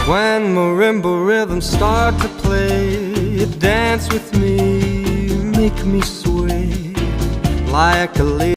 When marimba rhythms start to play, dance with me, make me sway like a lady.